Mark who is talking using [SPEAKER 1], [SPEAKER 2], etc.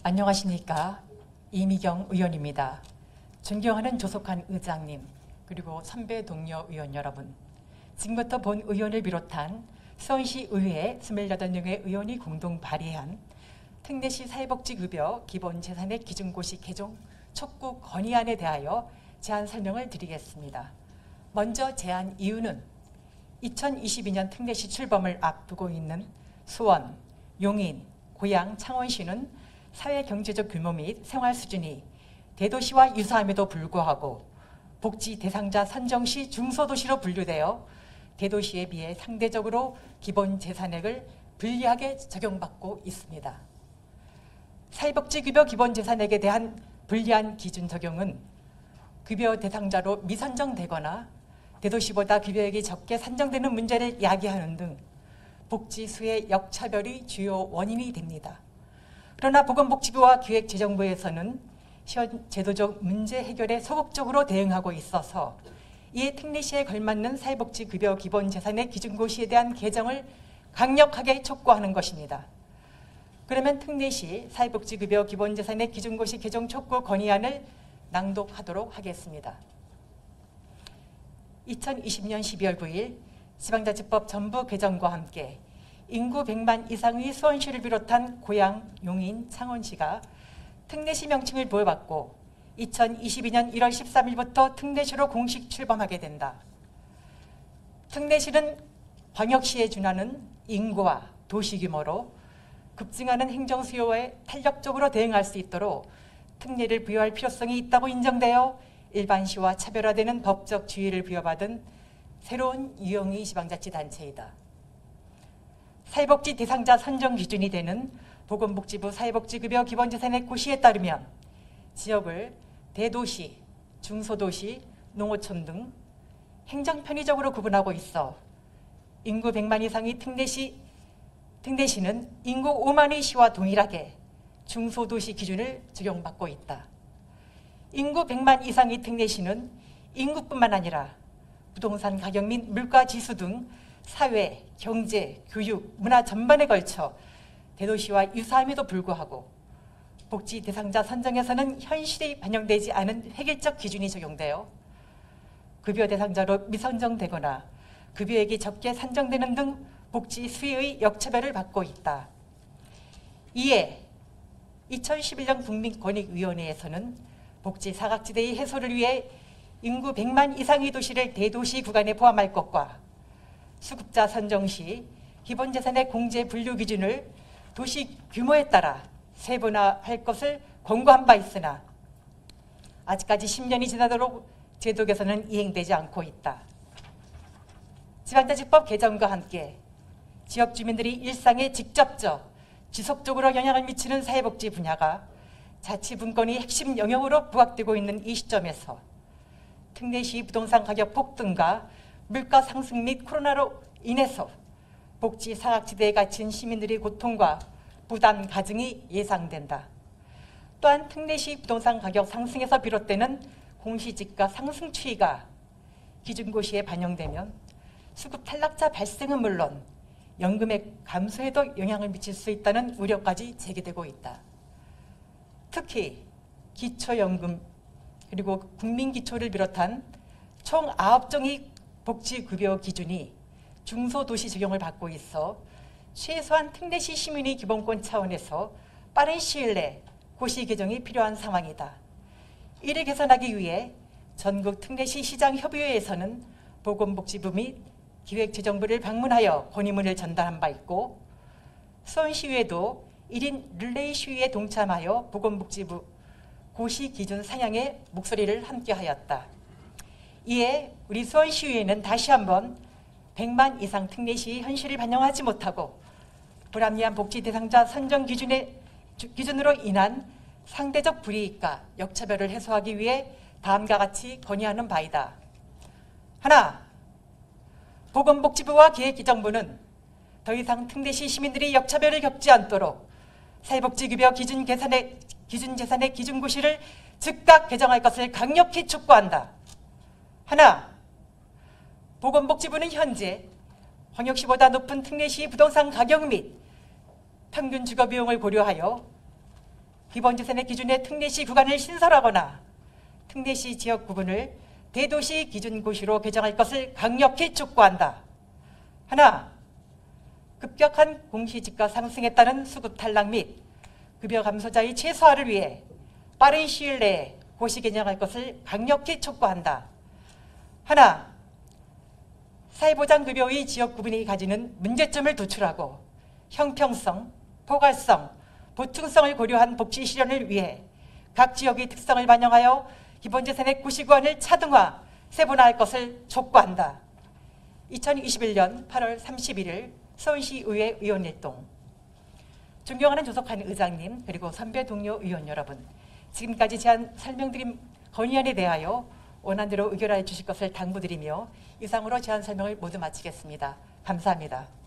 [SPEAKER 1] 안녕하십니까. 이미경 의원입니다. 존경하는 조석환 의장님, 그리고 선배 동료 의원 여러분, 지금부터 본 의원을 비롯한 수원시 의회 28명의 의원이 공동 발의한 특례시 사회복지급여 기본재산의 기준고시 개정 촉구 건의안에 대하여 제안 설명을 드리겠습니다. 먼저 제안 이유는 2022년 특례시 출범을 앞두고 있는 수원, 용인, 고양, 창원시는 사회경제적 규모 및 생활 수준이 대도시와 유사함에도 불구하고 복지 대상자 선정 시 중소도시로 분류되어 대도시에 비해 상대적으로 기본 재산액을 불리하게 적용받고 있습니다. 사회복지급여 기본재산액에 대한 불리한 기준 적용은 급여 대상자로 미선정되거나 대도시보다 급여액이 적게 산정되는 문제를 야기하는 등 복지 수혜 역차별이 주요 원인이 됩니다. 그러나 보건복지부와 기획재정부에서는 현 제도적 문제 해결에 소극적으로 대응하고 있어서 이에 특례시에 걸맞는 사회복지급여 기본재산의 기준고시에 대한 개정을 강력하게 촉구하는 것입니다. 그러면 특례시 사회복지급여 기본재산의 기준고시 개정 촉구 건의안을 낭독하도록 하겠습니다. 2020년 12월 9일 지방자치법 전부 개정과 함께 인구 100만 이상의 수원시를 비롯한 고양, 용인, 창원시가 특례시 명칭을 부여받고 2022년 1월 13일부터 특례시로 공식 출범하게 된다. 특례시는 광역시에 준하는 인구와 도시 규모로 급증하는 행정 수요에 탄력적으로 대응할 수 있도록 특례를 부여할 필요성이 있다고 인정되어 일반시와 차별화되는 법적 지위를 부여받은 새로운 유형의 지방자치단체이다. 사회복지 대상자 선정 기준이 되는 보건복지부 사회복지급여 기본재산액 고시에 따르면 지역을 대도시, 중소도시, 농어촌 등 행정 편의적으로 구분하고 있어 인구 100만 이상의 특례시는 인구 5만의 시와 동일하게 중소도시 기준을 적용받고 있다. 인구 100만 이상의 특례시는 인구뿐만 아니라 부동산 가격 및 물가 지수 등 사회, 경제, 교육, 문화 전반에 걸쳐 대도시와 유사함에도 불구하고 복지 대상자 선정에서는 현실이 반영되지 않은 획일적 기준이 적용되어 급여 대상자로 미선정되거나 급여액이 적게 산정되는 등 복지 수혜의 역차별을 받고 있다. 이에 2011년 국민권익위원회에서는 복지 사각지대의 해소를 위해 인구 100만 이상의 도시를 대도시 구간에 포함할 것과 수급자 선정 시 기본재산의 공제 분류 기준을 도시 규모에 따라 세분화할 것을 권고한 바 있으나 아직까지 10년이 지나도록 제도 개선은 이행되지 않고 있다. 지방자치법 개정과 함께 지역 주민들이 일상에 직접적, 지속적으로 영향을 미치는 사회복지 분야가 자치분권의 핵심 영역으로 부각되고 있는 이 시점에서 특례시 부동산 가격 폭등과 물가 상승 및 코로나로 인해서 복지 사각지대에 갇힌 시민들의 고통과 부담 가중이 예상된다. 또한 특례시 부동산 가격 상승에서 비롯되는 공시지가 상승 추이가 기준고시에 반영되면 수급 탈락자 발생은 물론 연금액 감소에도 영향을 미칠 수 있다는 우려까지 제기되고 있다. 특히 기초연금 그리고 국민기초를 비롯한 총 9종의 복지급여 기준이 중소도시 적용을 받고 있어 최소한 특례시 시민의 기본권 차원에서 빠른 시일 내 고시 개정이 필요한 상황이다. 이를 개선하기 위해 전국 특례시 시장협의회에서는 보건복지부 및 기획재정부를 방문하여 건의문을 전달한 바 있고 수원시의회도 1인 릴레이 시위에 동참하여 보건복지부 고시 기준 상향에 목소리를 함께하였다. 이에 우리 수원시의회는 다시 한번 100만 이상 특례시 현실을 반영하지 못하고 불합리한 복지 대상자 선정 기준으로 인한 상대적 불이익과 역차별을 해소하기 위해 다음과 같이 건의하는 바이다. 하나, 보건복지부와 기획재정부는 더 이상 특례시 시민들이 역차별을 겪지 않도록 사회복지급여 기준재산의 기준고시를 즉각 개정할 것을 강력히 촉구한다. 하나, 보건복지부는 현재 광역시보다 높은 특례시 부동산 가격 및 평균 주거 비용을 고려하여 기본재산의 기준의 특례시 구간을 신설하거나 특례시 지역 구분을 대도시 기준고시로 개정할 것을 강력히 촉구한다. 하나, 급격한 공시지가 상승에 따른 수급 탈락 및 급여 감소자의 최소화를 위해 빠른 시일 내에 고시 개정할 것을 강력히 촉구한다. 하나, 사회보장급여의 지역 구분이 가지는 문제점을 도출하고 형평성, 포괄성, 보충성을 고려한 복지 실현을 위해 각 지역의 특성을 반영하여 기본재산의 고시구간을 차등화, 세분화할 것을 촉구한다. 2021년 8월 31일 서울시의회 의원일동. 존경하는 조석환 의장님 그리고 선배 동료 의원 여러분, 지금까지 제안 설명드린 건의안에 대하여 원안대로 의결하여 주실 것을 당부드리며 이상으로 제안 설명을 모두 마치겠습니다. 감사합니다.